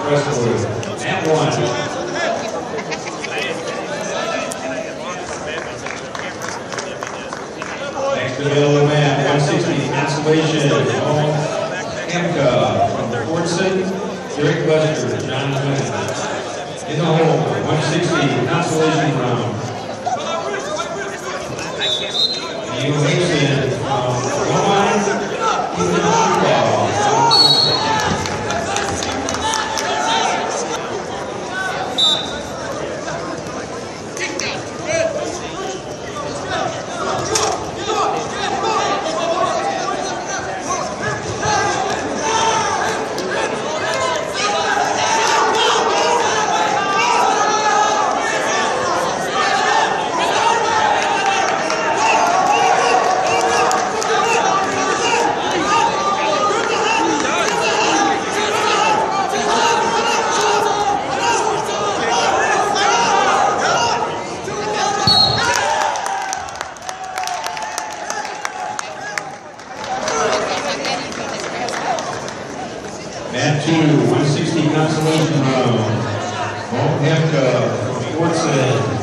Crestwood at 1. Next available man, 160 consolation, Mohamed from Fordson, Derek Buster, John Quinn. In the hole, 160 consolation round. You Mason from Mat 2, 160 consolation round. Mohamed from Fordson.